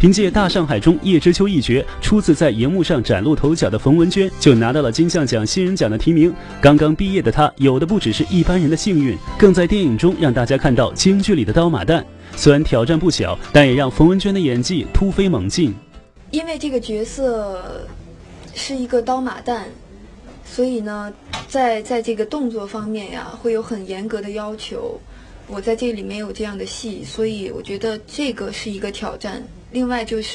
凭借《大上海》中叶知秋一角，初次在荧幕上崭露头角的冯文娟就拿到了金像奖新人奖的提名。刚刚毕业的她，有的不只是一般人的幸运，更在电影中让大家看到京剧里的刀马旦。虽然挑战不小，但也让冯文娟的演技突飞猛进。 因为这个角色是一个刀马旦，所以呢，在这个动作方面呀，会有很严格的要求。我在这里没有这样的戏，所以我觉得这个是一个挑战。另外就是，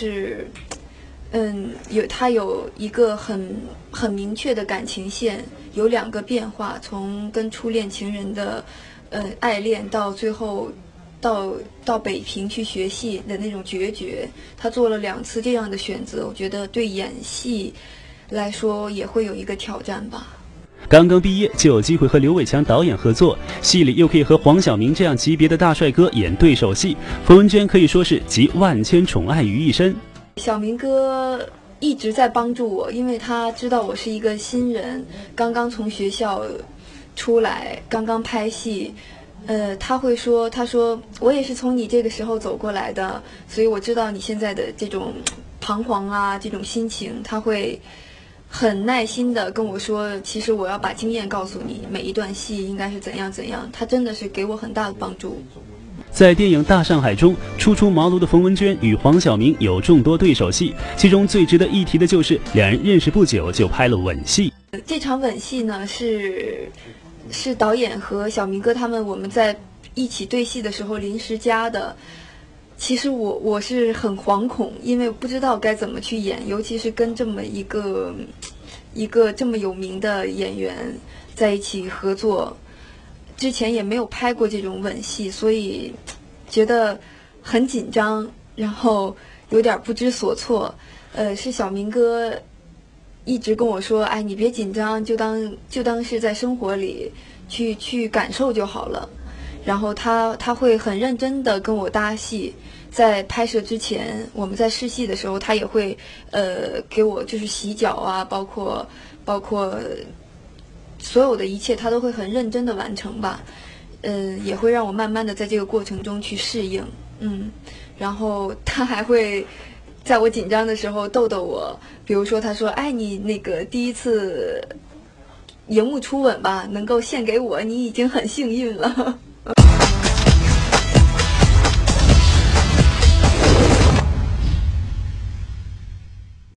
他有一个很明确的感情线，有2个变化，从跟初恋情人的爱恋到最后到北平去学戏的那种决绝，他做了2次这样的选择，我觉得对演戏来说也会有一个挑战吧。 刚刚毕业就有机会和刘伟强导演合作，戏里又可以和黄晓明这样级别的大帅哥演对手戏，冯文娟可以说是集万千宠爱于一身。 小明哥一直在帮助我，因为他知道我是一个新人，刚刚从学校出来，刚刚拍戏。他说我也是从你这个时候走过来的，所以我知道你现在的这种彷徨啊，这种心情，他会很耐心的跟我说，其实我要把经验告诉你，每一段戏应该是怎样怎样。他真的是给我很大的帮助。 在电影《大上海》中，初出茅庐的冯文娟与黄晓明有众多对手戏，其中最值得一提的就是两人认识不久就拍了吻戏。 这场吻戏呢，是导演和小明哥他们我们在一起对戏的时候临时加的。其实我是很惶恐，因为不知道该怎么去演，尤其是跟这么一个这么有名的演员在一起合作，之前也没有拍过这种吻戏，所以觉得很紧张，然后有点不知所措。是小明哥一直跟我说，哎，你别紧张，就当是在生活里去感受就好了。然后他会很认真的跟我搭戏，在拍摄之前，我们在试戏的时候，他也会给我就是洗脚啊，包括所有的一切，他都会很认真的完成吧。也会让我慢慢的在这个过程中去适应。然后他还会在我紧张的时候逗逗我，比如说他说，哎，你那个第一次荧幕初吻吧，能够献给我，你已经很幸运了。